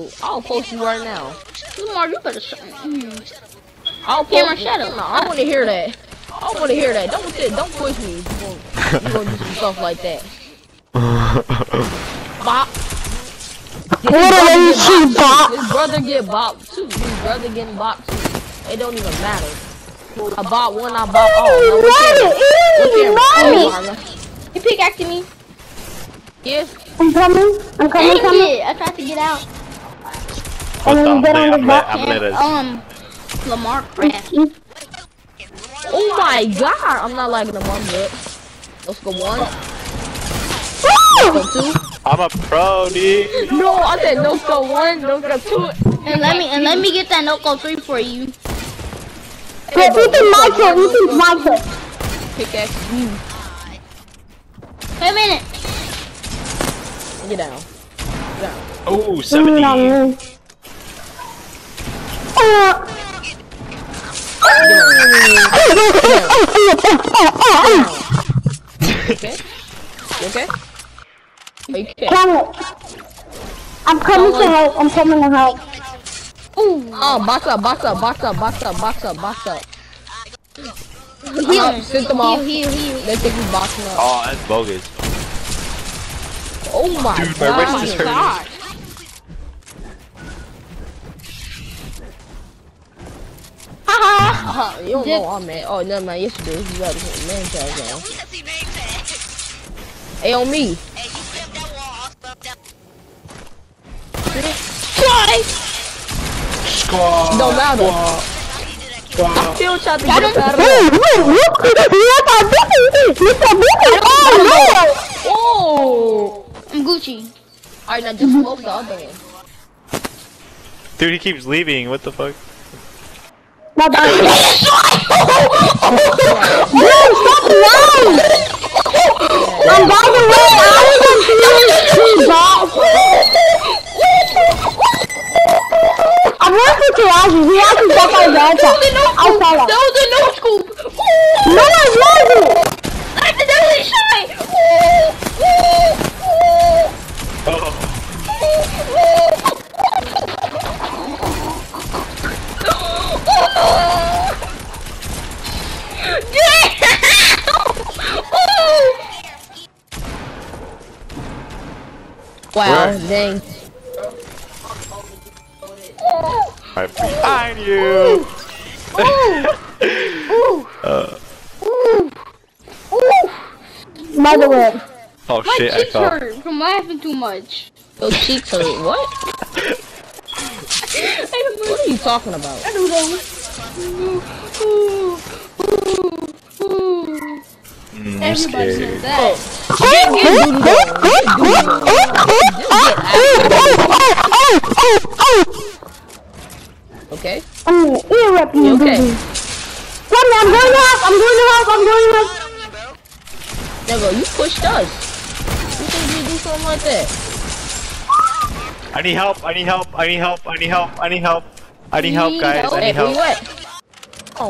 I'll post you right now. Lamar, you better shut I'll Cameron, shut up. I want to hear that. I want to hear that. Don't push me. You gonna do some stuff like that. Bop. His brother get bopped too. His brother getting bopped too. It don't even matter. I bought one. I bought all. You pickaxing me? Yes. I'm coming. I tried to get out. And then get on the box. Lamar crashed. Oh my god! I'm not liking them one bit. Let's go one. Let's go two. I'm a pro, dude. No, I said no go one, no go two. And let me get that no go 3 for you. Hey, you can mic it. You can mic it. Pickaxe you. Wait a minute. Get down. Get down. Oh, 70. Okay? You okay? Okay. I'm coming to help. I'm coming to help. Ooh. Oh, box up. Send them off. They think he's boxing up. Oh, that's bogus. Oh my Dude, god. my wrist is hurting. You don't know I'm mad. Oh, never mind. Yes, you do. You got to put name tags on. Hey, on me. Squad. Don't matter. I still try to get us out of there. Oh! I'm Gucci. Alright, now just smoke the other one. Dude, he keeps leaving. What the fuck? My bad. And by the way, I was confused. I'm working to Ozzy. We have to get our dad outside. That was a no scoop. No, it wasn't. I accidentally shot. Wow, dang. I'm behind you. By the way. Oh My shit, I cheeks fell. hurt from laughing too much. Your cheeks hurt. What? What are you talking about? I don't know. Everybody scared. says that. Okay? I'm interrupting you. Okay. Come on, I'm going to help. There go, you pushed us. You think you do something like that? I need help, guys. I need help. Hey, where you at? Oh.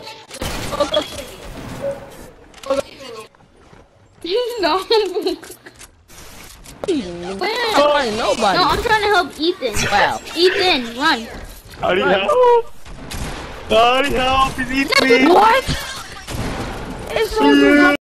No. Nobody. No, I'm trying to help Ethan. Wow. Ethan, run. I need help. He's eating me. What? It's so